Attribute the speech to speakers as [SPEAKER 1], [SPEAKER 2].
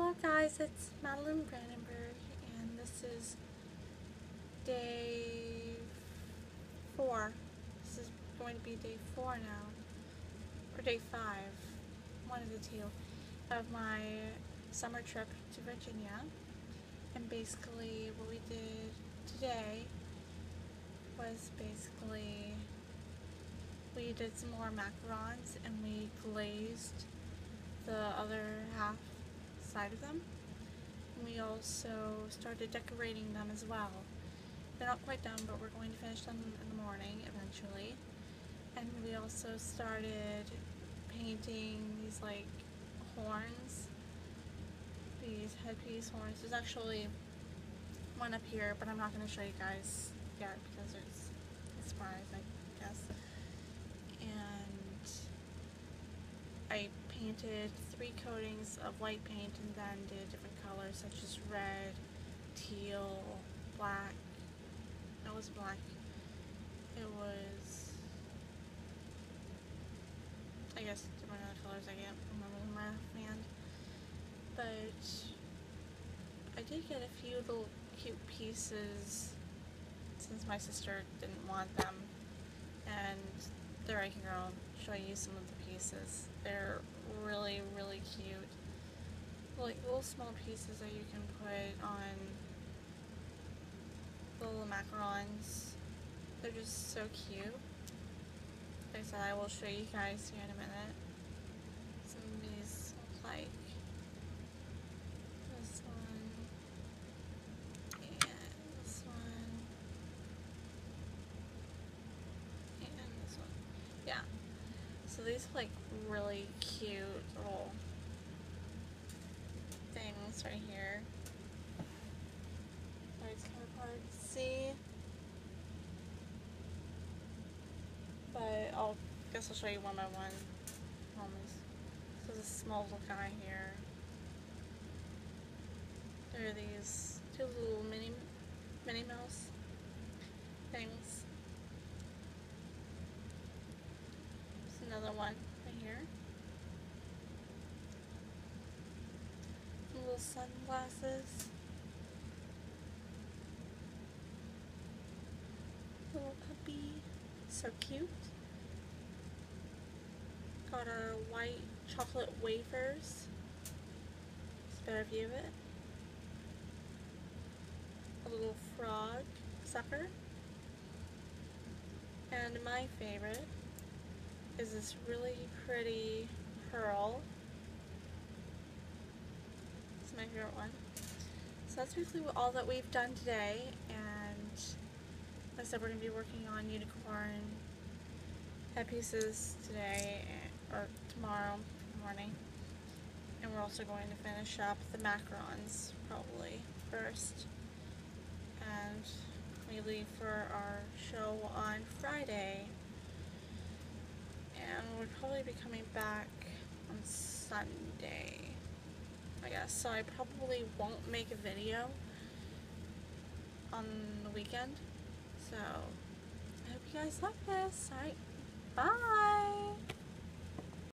[SPEAKER 1] Hello guys, it's Madeline Brandenburg, and this is day 4. This is going to be day 4 now, or day 5, one of the two, of my summer trip to Virginia. And basically what we did today was we did some more macarons and we glazed the other half side of them. We also started decorating them as well. They're not quite done, but we're going to finish them in the morning eventually. And we also started painting these like horns, these headpiece horns. There's actually one up here, but I'm not going to show you guys yet because it's a surprise, I guess. And I painted 3 coatings of white paint and then did different colors such as red, teal, black. No, it was black. It was, I guess, different other colors I can't remember them offhand. But I did get a few little cute pieces since my sister didn't want them. And there I can go show you some of the pieces. They're really, really cute. Like little small pieces that you can put on the little macarons. They're just so cute. Like I said, I will show you guys here in a minute. Some of these look like this one and this one and this one. Yeah. So these are like really cute little things right here. It's kind of hard to see, but guess I'll show you one by one. So this small little guy here. There are these 2 little Minnie Mouse things. There's another one right here. Some little sunglasses. Little puppy. So cute. Got our white chocolate wafers. It's a better view of it. A little frog sucker. And my favorite is this really pretty pearl. It's my favorite one. So that's basically all that we've done today, and like I said, we're going to be working on unicorn headpieces today or tomorrow morning. And we're also going to finish up the macarons probably first. And we leave for our show on Friday. And we'll probably be coming back on Sunday, I guess. So I probably won't make a video on the weekend. So I hope you guys like this. Alright, bye!